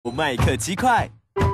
麦克鸡块。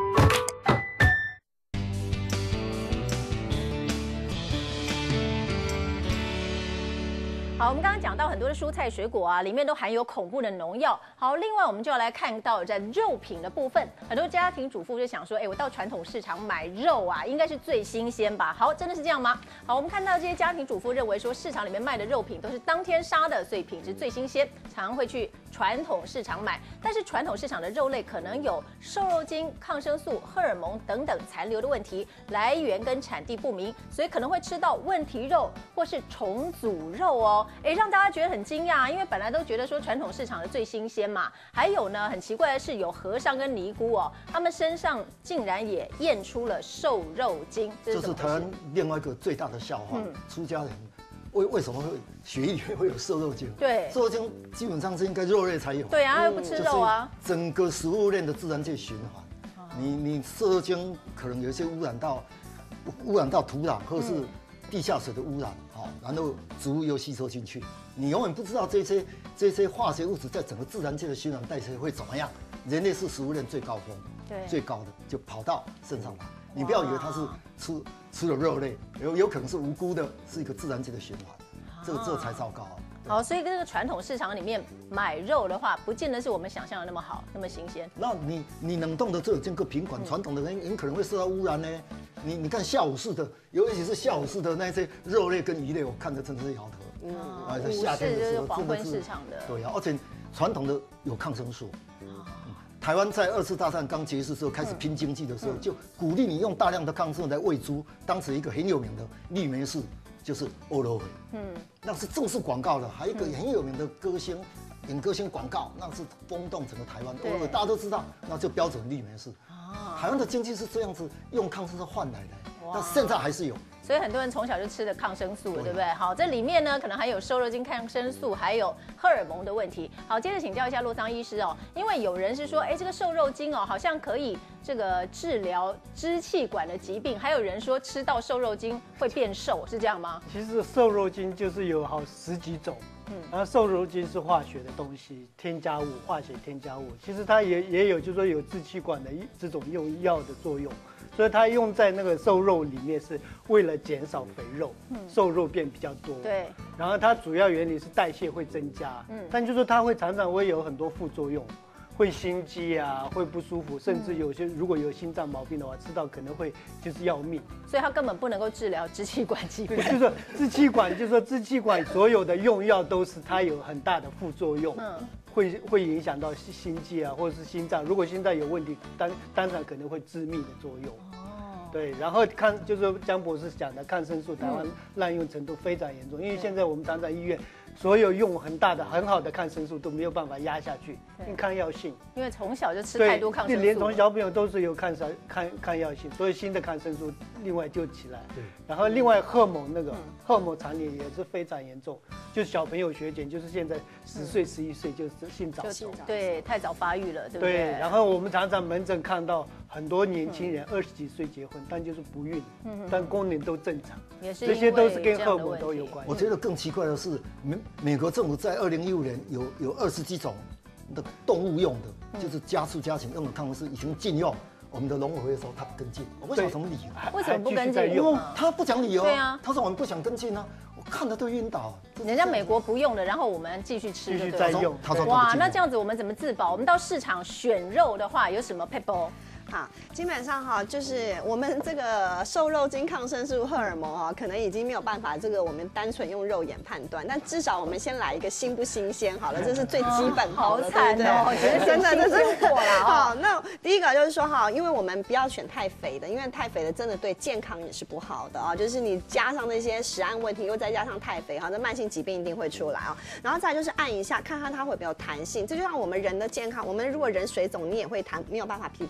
好，我们刚刚讲到很多的蔬菜水果啊，里面都含有恐怖的农药。好，另外我们就要来看到在肉品的部分，很多家庭主妇就想说，我到传统市场买肉啊，应该是最新鲜吧？好，真的是这样吗？好，我们看到这些家庭主妇认为说，市场里面卖的肉品都是当天杀的，所以品质最新鲜，常会去传统市场买。但是传统市场的肉类可能有瘦肉精、抗生素、荷尔蒙等等残留的问题，来源跟产地不明，所以可能会吃到问题肉或是重组肉哦。让大家觉得很惊讶，因为本来都觉得说传统市场的最新鲜嘛。还有呢，很奇怪的是有和尚跟尼姑哦，他们身上竟然也验出了瘦肉精， 这是台湾另外一个最大的笑话。出家人为什么会血液里面会有瘦肉精？ 对， 瘦肉精基本上是应该肉类才有。 对啊，又不吃肉啊。 整个食物链的自然界循环，你瘦肉精可能有一些污染到土壤或是地下水的污染，然后植物又吸收进去，你永远不知道这些化学物质在整个自然界的循环代谢会怎么样。人类是食物链最高峰，最高的就跑到身上来。你不要以为它是吃了肉类，有可能是无辜的，是一个自然界的循环，这才糟糕。 好，所以这个传统市场里面买肉的话，不见得是我们想象的那么好，那么新鲜。 那你冷冻的这有经过品管，传统的人可能会受到污染呢。你看下午式的，尤其是下午式的那些肉类跟鱼类，我看着真的是摇头。 在夏天的时候，黄昏市场的。 对啊，而且传统的有抗生素。台湾在2次大战刚结束的时候，开始拼经济的时候，就鼓励你用大量的抗生素来喂猪。当时一个很有名的绿莓氏就是欧罗伟，那是正式广告的，还有一个很有名的歌星，演歌星广告，那是轰动整个台湾，欧罗伟大家都知道，那就标准绿莓氏。台湾的经济是这样子用抗生素换来的，但现在还是有。 所以很多人从小就吃的抗生素了，对不对？好，这里面呢可能还有瘦肉精、抗生素，还有荷尔蒙的问题。好，接着请教一下洛桑医师哦，因为有人是说，这个瘦肉精哦，好像可以这个治疗支气管的疾病，还有人说吃到瘦肉精会变瘦，是这样吗？ 其实瘦肉精就是有好10几种，然后瘦肉精是化学的东西，添加物，化学添加物。其实它也有，就是说有支气管的这种用药的作用。所以它用在那个瘦肉里面，是为了减少肥肉，瘦肉变比较多。 对。然后它主要原理是代谢会增加，但就是说它会常常会有很多副作用，会心悸啊，会不舒服，甚至有些如果有心脏毛病的话，吃到可能会就是要命。 所以它根本不能够治疗支气管疾病。 对，就是说支气管所有的用药都是它有很大的副作用。会影响到心悸啊，或者是心脏。如果心脏有问题，当场可能会致命的作用。对，然后就是江博士讲的抗生素，台湾滥用程度非常严重，因为现在我们常常医院所有用很好的抗生素都没有办法压下去，因为抗药性。 因为从小就吃太多抗生素， 连从小朋友都是有抗药性，所以新的抗生素另外就起来。对，然后另外荷尔蒙残留也是非常严重，就是小朋友血检，就是现在10岁、11岁就是性早熟， 对，太早发育了，对不对？ 对，然后我们常常门诊看到很多年轻人20几岁结婚，但就是不孕，但功能都正常，这些都是跟荷尔蒙都有关系。 我觉得更奇怪的是，美国政府在2015年有20几种的动物用的，就是家畜家禽用的抗生素已经禁用。我们的农委会说他不跟进，我不晓得什么理由。 为什么不跟进？ 他不讲理由。 对啊， 他说我们不想跟进啊，我看了都晕倒。 人家美国不用的，然后我们继续吃， 继续再用。 他说哇，那这样子我们怎么自保？我们到市场选肉的话，有什么 pebble？ 好，基本上就是我们这个瘦肉精、抗生素、荷尔蒙可能已经没有办法这个我们单纯用肉眼判断，但至少我们先来一个新不新鲜好了，这是最基本的。 好惨哦， 真的这是过了。 好，那第一个就是说因为我们不要选太肥的，因为太肥的真的对健康也是不好的就是你加上那些食安问题，又再加上太肥这慢性疾病一定会出来然后再就是按一下，看看它会不会有弹性，这就像我们人的健康，我们如果人水肿，你也会没有办法皮肤回来。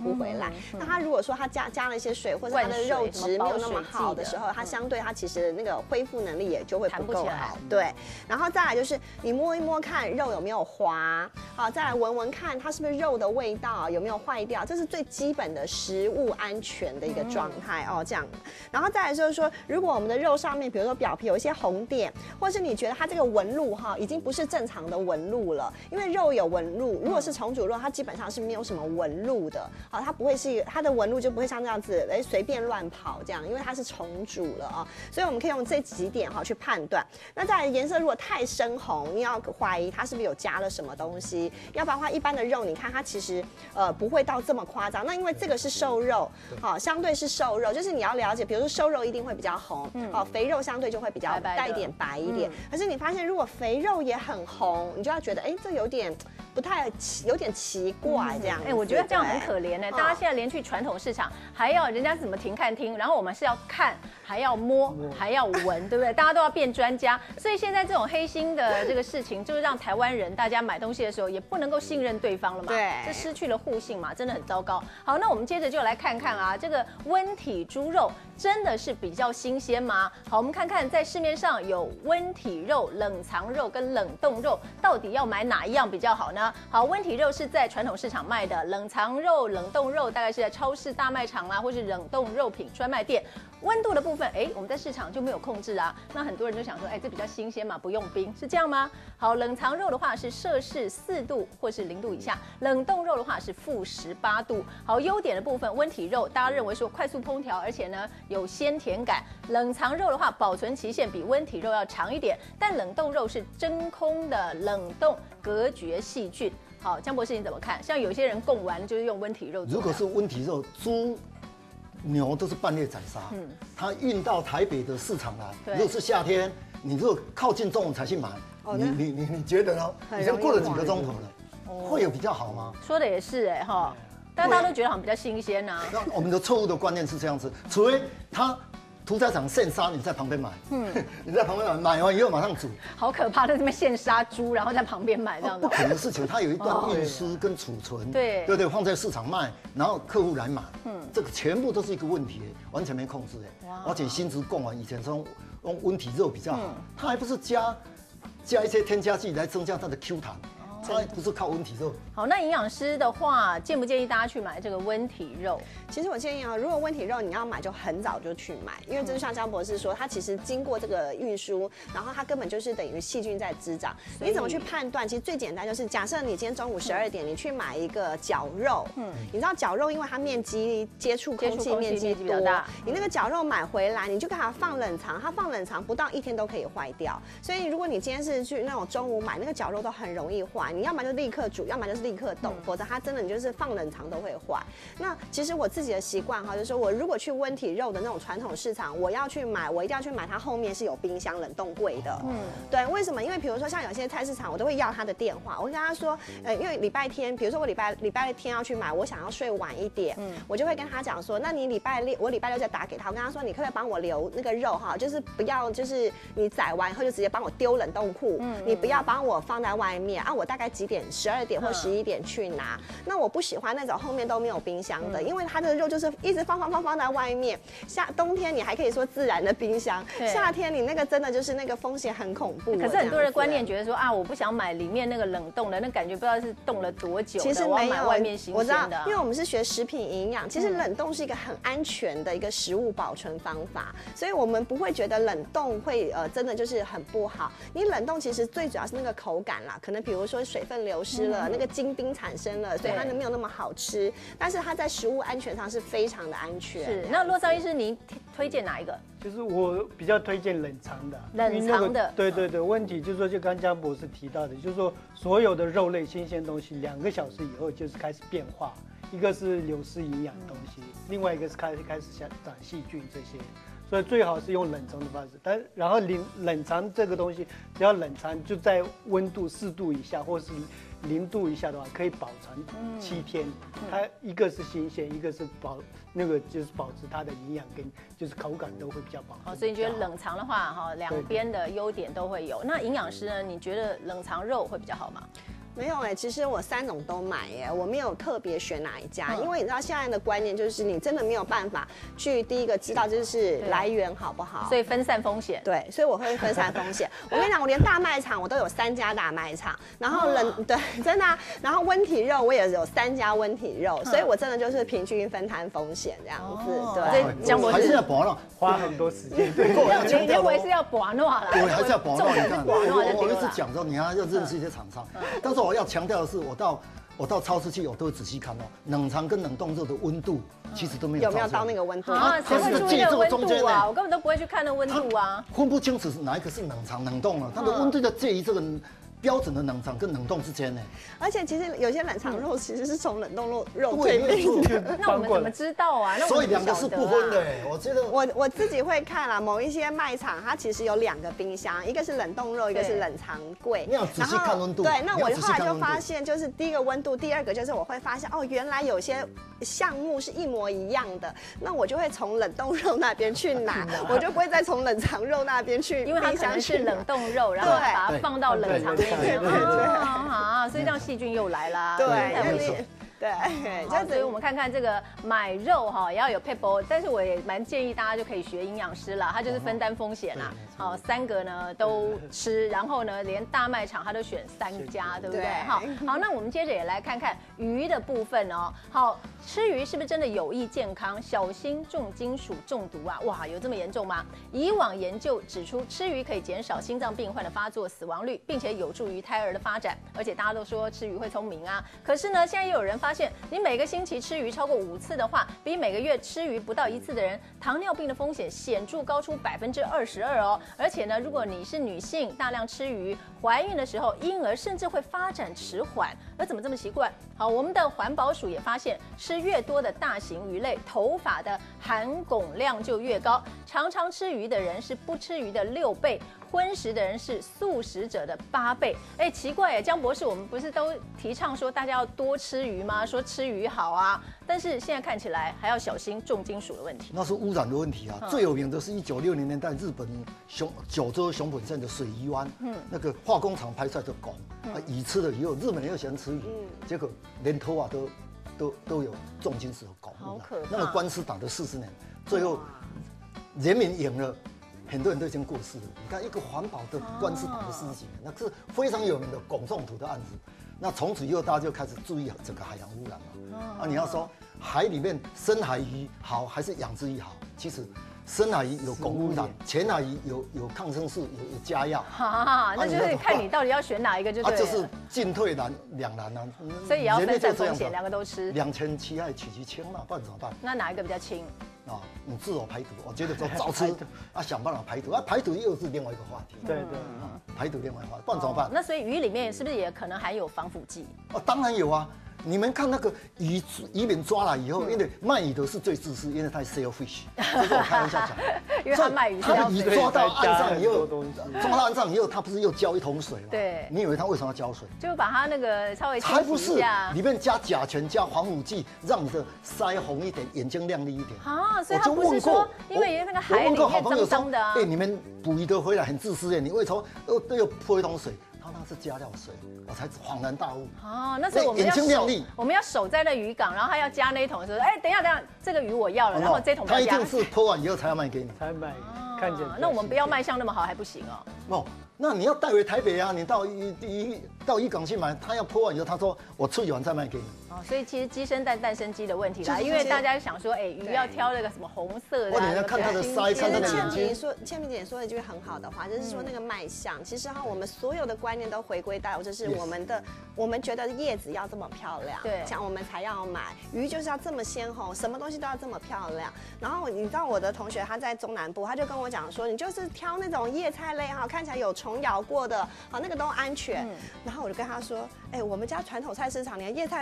来。那它如果说它加了一些水，或者它的肉质没有那么好的时候，它相对它其实那个恢复能力也就会不够好。对，然后再来就是你摸一摸看肉有没有滑，好，再来闻闻看它是不是肉的味道有没有坏掉，这是最基本的食物安全的一个状态哦。这样，然后再来就是说，如果我们的肉上面，比如说表皮有一些红点，或是你觉得它这个纹路已经不是正常的纹路了，因为肉有纹路，如果是重组肉，它基本上是没有什么纹路的，好，它不会是它的纹路就不会像这样子随便乱跑这样，因为它是重组了啊，所以我们可以用这几点去判断。那再来颜色如果太深红，你要怀疑它是不是有加了什么东西，要不然的话一般的肉你看它其实不会到这么夸张。那因为这个是瘦肉，好，相对是瘦肉，就是你要了解，比如说瘦肉一定会比较红，肥肉相对就会比较带一点白一点。可是你发现如果肥肉也很红，你就要觉得这有点不太有点奇怪这样。 我觉得这样很可怜大家现在连去传统市场还要人家怎么停看听，然后我们是要看，还要摸，还要闻，对不对？大家都要变专家，所以现在这种黑心的这个事情，就是让台湾人大家买东西的时候也不能够信任对方了嘛， 对， 这失去了互信嘛，真的很糟糕。好，那我们接着就来看看啊，这个温体猪肉真的是比较新鲜吗？好，我们看看在市面上有温体肉、冷藏肉跟冷冻肉，到底要买哪一样比较好呢？好，温体肉是在传统市场卖的，冷藏肉、冷冻肉大概是在超市、大卖场或是冷冻肉品专卖店。温度的部分，我们在市场就没有控制啊。那很多人就想说，这比较新鲜嘛，不用冰，是这样吗？好，冷藏肉的话是摄氏4度或是0度以下，冷冻肉的话是-18度。好，优点的部分，温体肉大家认为说快速烹调，而且呢有鲜甜感。冷藏肉的话，保存期限比温体肉要长一点，但冷冻肉是真空的冷冻，隔绝细菌。好，江博士你怎么看？像有些人供完就是用温体肉做。 如果是温体肉，猪、牛都是半夜宰杀，它运到台北的市场来。如果是夏天，你如果靠近中午才去买，你觉得呢？已经过了几个钟头了，会有比较好吗？ 说的也是但大家都觉得好像比较新鲜呐。 那我们的错误的观念是这样子，除非它屠宰场现杀，你在旁边买，你在旁边买完以后马上煮， 好可怕，在这边现杀猪，然后在旁边买这样子， 不可能的事情。它有一段运输跟储存，对不对？放在市场卖，然后客户来买，这个全部都是一个问题，完全没控制而且新竹供完以前说用温体肉比较好，它还不是加一些添加剂来增加它的 Q 弹。它不是靠温体肉。 好，那营养师的话，建不建议大家去买这个温体肉？ 其实我建议如果温体肉你要买，就很早就去买，因为这就像江博士说，它其实经过这个运输，然后它根本就是等于细菌在滋长。你怎么去判断？其实最简单就是，假设你今天中午12点，你去买一个绞肉，你知道绞肉因为它面积接触空气面积比较大，你那个绞肉买回来，你就给它放冷藏，它放冷藏不到1天都可以坏掉。所以如果你今天是去那种中午买，那个绞肉都很容易坏。你要么就立刻煮，要么就是立刻冻，否则它真的你就是放冷藏都会坏。那其实我自己的习惯就是说我如果去温体肉的那种传统市场，我要去买，我一定要去买它后面是有冰箱冷冻柜的。对，为什么？因为比如说像有些菜市场，我都会要他的电话，我会跟他说，因为礼拜天，比如说我礼拜天要去买，我想要睡晚一点，我就会跟他讲说，那你我礼拜六再打给他，我跟他说，你可不可以帮我留那个肉就是不要就是你宰完以后就直接帮我丢冷冻库，你不要帮我放在外面我大概几点12点或11点去拿。那我不喜欢那种后面都没有冰箱的，因为它的肉就是一直放在外面。冬天你还可以说自然的冰箱，夏天你那个真的就是那个风险很恐怖。 可是很多人观念觉得说我不想买里面那个冷冻的，那感觉不知道是冻了多久的。 其实没有， 外面新鲜的。 我知道，因为我们是学食品营养，其实冷冻是一个很安全的一个食物保存方法，所以我们不会觉得冷冻会真的就是很不好。你冷冻其实最主要是那个口感啦，可能比如说水分流失了，那个精冰产生了，所以它没有那么好吃。但是它在食物安全上是非常的安全。 是，那骆兆医师，您推荐哪一个？ 就是我比较推荐冷藏的。 冷藏的， 对，问题就是说，就刚江博士提到的，就是说所有的肉类新鲜东西2个小时以后就是开始变化，一个是流失营养的东西，另外一个是开始长细菌这些。所以最好是用冷藏的方式，然后冷藏这个东西，只要冷藏就在温度4度以下，或是0度以下的话，可以保存7天。它一个是新鲜，一个是就是保持它的营养跟就是口感都会比较好。 所以你觉得冷藏的话，两边的优点都会有。那营养师呢？你觉得冷藏肉会比较好吗？ 没有哎，其实我3种都买耶，我没有特别选哪一家，因为你知道现在的观念就是你真的没有办法去第一个知道就是来源好不好， 所以分散风险。 对，所以我会分散风险。我跟你讲，我连大卖场我都有3家大卖场，然后对，真的啊，然后温体肉我也有3家温体肉，所以我真的就是平均分摊风险这样子。对， 江博士还是要保暖， 花很多时间。对， 你认为是要保暖啦？ 对，还是要保暖。你看，我一直讲。 讲说你要认识一些厂商，但是我要强调的是，我到超市去，我都会仔细看哦，冷藏跟冷冻肉的温度其实都没有到那个温度啊？谁会注意那个温度啊？我根本都不会去看那温度啊， 分不清楚哪一个是冷藏冷冻了，它的温度在介于这个标准的冷藏跟冷冻之间呢。 而且其实有些冷藏肉其实是从冷冻肉退冰的。 那我们怎么知道啊？ 所以2个是不分的。我觉得我自己会看啦，某一些卖场它其实有2个冰箱，一个是冷冻肉，一个是冷藏柜。 你要仔细看温度。 对，那我后来就发现，就是第一个温度，第2个就是我会发现哦，原来有些项目是一模一样的，那我就会从冷冻肉那边去拿，我就不会再从冷藏肉那边去， 因为它可能是冷冻肉，然后把它放到冷藏里面。所以这样细菌又来啦， 对， 太危险。 对， 所以我们看看这个买肉哈，也要有 people， 但是我也蛮建议大家就可以学营养师啦，他就是分担风险啦。好，3个呢都吃，然后呢连大卖场他都选3家，对不对？好，那我们接着也来看看鱼的部分哦。好，吃鱼是不是真的有益健康？小心重金属中毒啊！哇，有这么严重吗？以往研究指出，吃鱼可以减少心脏病患的发作死亡率，并且有助于胎儿的发展。而且大家都说吃鱼会聪明啊，可是呢，现在又有人发现，你每个星期吃鱼超过5次的话，比每个月吃鱼不到1次的人，糖尿病的风险显著高出22%哦。而且呢，如果你是女性，大量吃鱼，怀孕的时候婴儿甚至会发展迟缓。而怎么这么奇怪？好，我们的环保署也发现，吃越多的大型鱼类，头发的含汞量就越高。常常吃鱼的人是不吃鱼的6倍。荤食的人是素食者的8倍。哎，奇怪耶，江博士，我们不是都提倡说大家要多吃鱼吗？说吃鱼好啊，但是现在看起来还要小心重金属的问题。 那是污染的问题啊。最有名的是1960年代日本九州熊本县的水鱼湾，那个化工厂排出来的汞，鱼吃了以后，日本人又喜欢吃鱼，结果连头发都有重金属的汞污染。那个官司打了40年，最后人民赢了。很多人都已经过世了。你看，一个环保的官司打了40几年，那是非常有名的汞中毒的案子。那从此以后，大家就开始注意整个海洋污染了。你要说海里面深海鱼好还是养殖鱼好？其实深海鱼有汞污染，浅海鱼有抗生素，有加药。 那就是看你到底要选哪一个就对了。 就是进退两难啊。 所以也要分散风险，2个都吃。 2007害取其轻嘛，不然怎么办？ 那哪一个比较轻？ 你自我排毒，我觉得说早吃想办法排毒排毒又是另外一个话题。 对， 排毒另外一个话题，不然怎么办？ 那所以鱼里面是不是也可能含有防腐剂？ 当然有啊。你们看那个渔民抓来以后，因为卖鱼的是最自私，因为它是 sailfish， 这是我开玩笑讲。 因为他卖鱼， 他的鱼抓到岸上以后，他不是又浇一桶水吗？ 对。 你以为他为什么要浇水？ 就把它那个稍微清洗一下。 还不是，里面加甲醛、加防腐剂，让你的腮红一点，眼睛亮丽一点。 所以他不是说，因为那个海里面脏脏的啊。 你们捕鱼的回来很自私耶，你为什么又泼一桶水？那是加料水，我才恍然大悟。 那所以我们要守在那渔港，然后他要加那一桶，说，等一下，这个鱼我要了，然后这桶他一定是泼完以后才要卖给你， 才卖，看起来。 那我们不要卖相那么好还不行哦。 那你要带回台北啊，你到渔港去买，他要泼完以后，他说我处理完再卖给你。 所以其实鸡生蛋，蛋生鸡的问题啦，因为大家想说，鱼要挑那个什么红色的。 你要看它的腮，看它的眼睛。 倩明姐说了一句很好的话，就是说那个卖相，其实我们所有的观念都回归到，就是我们觉得叶子要这么漂亮， 对， 这样我们才要买鱼，就是要这么鲜红，什么东西都要这么漂亮。然后你知道我的同学他在中南部，他就跟我讲说，你就是挑那种叶菜类看起来有虫咬过的，那个都安全。然后我就跟他说，我们家传统菜市场连叶菜类都很漂亮。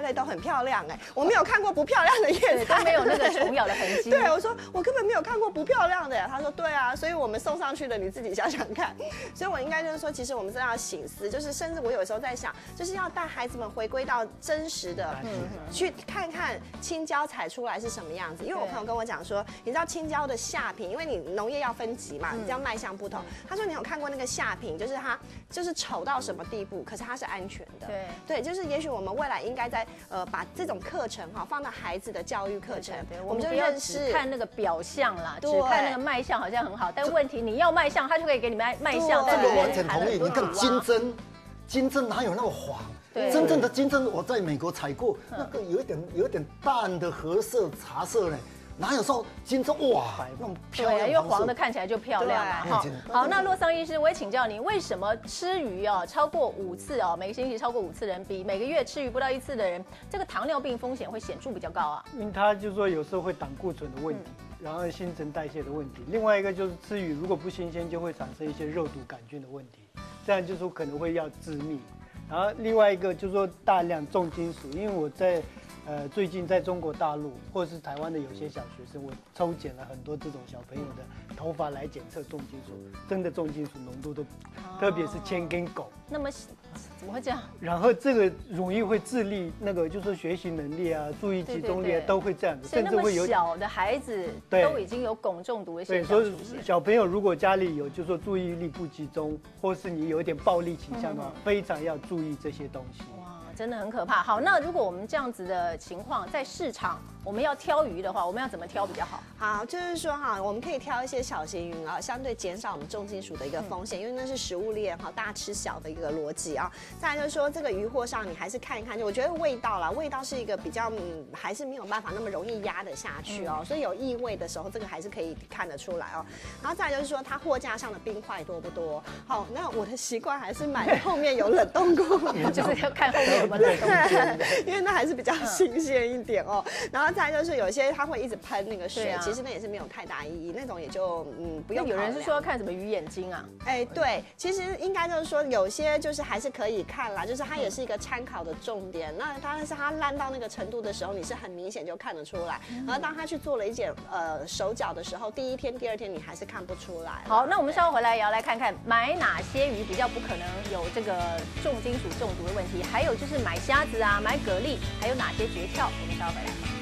漂亮哎，我没有看过不漂亮的叶对， 菜， 都没有那个虫咬的痕迹。 对，我说我根本没有看过不漂亮的呀。他说对啊，所以我们送上去的，你自己想想看。所以我应该就是说，其实我们真的要省思，就是甚至我有时候在想，就是要带孩子们回归到真实的，去看看青椒采出来是什么样子。因为我朋友跟我讲说，你知道青椒的下品，因为你农业要分级嘛，你这样卖相不同。他说你有看过那个下品，就是它就是丑到什么地步，可是它是安全的。对，就是也许我们未来应该在把这种课程哈放到孩子的教育课程， 我们就认识看那个表象啦，只看那个卖相好像很好，但问题你要卖相，他就可以给你卖相。 这个完全同意。你看金针哪有那么黄？真正的金针我在美国采过，那个有一点淡的褐色茶色呢。哪有说金针哇那么漂亮？ 对，因为黄的看起来就漂亮嘛。好，那洛桑医师，我也请教你，为什么吃鱼哦超过5次哦，每个星期超过5次的人，比每个月吃鱼不到1次的人，这个糖尿病风险会显著比较高啊？ 因为它就是说有时候会胆固醇的问题，然后新陈代谢的问题。另外一个就是吃鱼如果不新鲜，就会产生一些肉毒杆菌的问题，这样就是说可能会要致命。然后另外一个就是说大量重金属，因为我在最近在中国大陆或者是台湾的有些小学生，我抽检了很多这种小朋友的头发来检测重金属，真的重金属浓度都，特别是铅跟汞。 那么怎么会这样？ 然后这个容易会智力那个就是说学习能力啊、注意集中力啊都会这样子， 甚至会有小的孩子都已经有汞中毒的现象出现。 所以小朋友如果家里有就是说注意力不集中，或是你有一点暴力倾向的话，非常要注意这些东西。 真的很可怕。好，那如果我们这样子的情况在市场，我们要挑鱼的话，我们要怎么挑比较好？ 好，就是说哈，我们可以挑一些小型鱼啊，相对减少我们重金属的一个风险，因为那是食物链哈大吃小的一个逻辑啊。再来就是说，这个鱼货上你还是看一看，就我觉得味道啦，味道是一个比较还是没有办法那么容易压得下去哦，所以有异味的时候，这个还是可以看得出来哦。然后再来就是说，它货架上的冰块多不多？好，那我的习惯还是买后面有冷冻库， 就是要看后面有没有冷冻库， 因为那还是比较新鲜一点哦。然后再来就是有些它会一直喷那个水，其实那也是没有太大意义，那种也就不用。 有人是说要看什么鱼眼睛啊？ 哎，对，其实应该就是说有些就是还是可以看啦，就是它也是一个参考的重点。那但是它烂到那个程度的时候，你是很明显就看得出来。然后当他去做了一点手脚的时候，第1天、第2天你还是看不出来。 好，那我们稍后回来也要来看看买哪些鱼比较不可能有这个重金属中毒的问题，还有就是买虾子啊、买蛤蜊，还有哪些诀窍？我们稍后回来。